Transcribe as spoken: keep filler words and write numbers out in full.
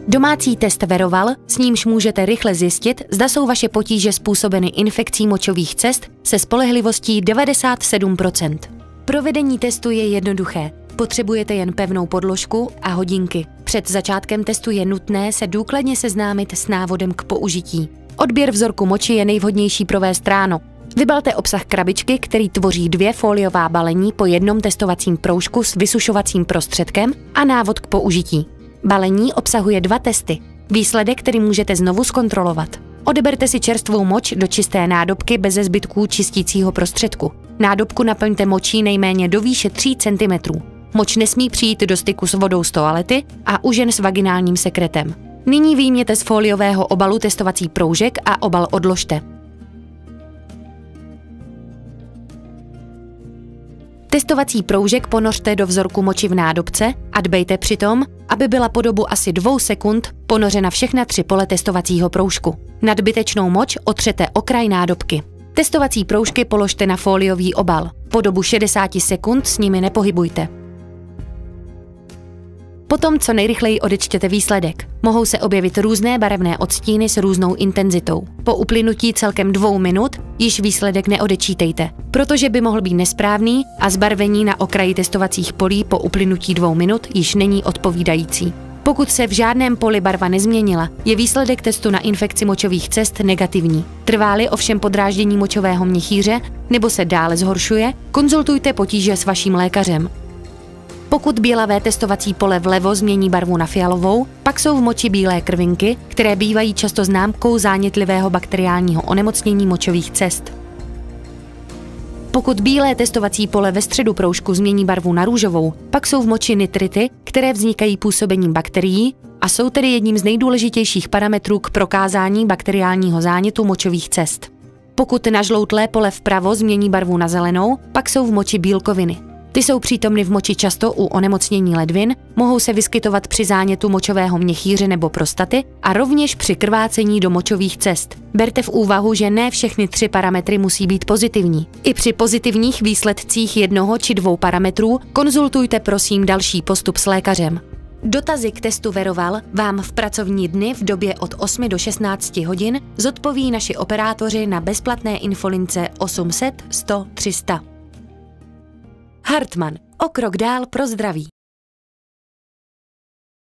Domácí test Veroval, s nímž můžete rychle zjistit, zda jsou vaše potíže způsobeny infekcí močových cest se spolehlivostí devadesát sedm procent. Provedení testu je jednoduché. Potřebujete jen pevnou podložku a hodinky. Před začátkem testu je nutné se důkladně seznámit s návodem k použití. Odběr vzorku moči je nejvhodnější provést ráno. Vybalte obsah krabičky, který tvoří dvě fóliová balení po jednom testovacím proužku s vysušovacím prostředkem a návod k použití. Balení obsahuje dva testy. Výsledek, který můžete znovu zkontrolovat. Odeberte si čerstvou moč do čisté nádobky beze zbytků čistícího prostředku. Nádobku naplňte močí nejméně do výše tří centimetrů. Moč nesmí přijít do styku s vodou z toalety a u žen s vaginálním sekretem. Nyní vyjměte z fóliového obalu testovací proužek a obal odložte. Testovací proužek ponořte do vzorku moči v nádobce a dbejte přitom, aby byla po dobu asi dvou sekund ponořena všechna tři pole testovacího proužku. Nadbytečnou moč otřete o kraj nádobky. Testovací proužky položte na fóliový obal. Po dobu šedesáti sekund s nimi nepohybujte. Potom co nejrychleji odečtěte výsledek. Mohou se objevit různé barevné odstíny s různou intenzitou. Po uplynutí celkem dvou minut již výsledek neodečítejte, protože by mohl být nesprávný a zbarvení na okraji testovacích polí po uplynutí dvou minut již není odpovídající. Pokud se v žádném poli barva nezměnila, je výsledek testu na infekci močových cest negativní. Trvá-li ovšem podráždění močového měchýře nebo se dále zhoršuje, konzultujte potíže s vaším lékařem. Pokud bělavé testovací pole vlevo změní barvu na fialovou, pak jsou v moči bílé krvinky, které bývají často známkou zánětlivého bakteriálního onemocnění močových cest. Pokud bílé testovací pole ve středu proužku změní barvu na růžovou, pak jsou v moči nitrity, které vznikají působením bakterií a jsou tedy jedním z nejdůležitějších parametrů k prokázání bakteriálního zánětu močových cest. Pokud nažloutlé pole vpravo změní barvu na zelenou, pak jsou v moči bílkoviny. Ty jsou přítomny v moči často u onemocnění ledvin, mohou se vyskytovat při zánětu močového měchýře nebo prostaty a rovněž při krvácení do močových cest. Berte v úvahu, že ne všechny tři parametry musí být pozitivní. I při pozitivních výsledcích jednoho či dvou parametrů konzultujte prosím další postup s lékařem. Dotazy k testu Veroval vám v pracovní dny v době od osmi do šestnácti hodin zodpoví naši operátoři na bezplatné infolince osm set sto tři sta. Hartmann. O krok dál pro zdraví.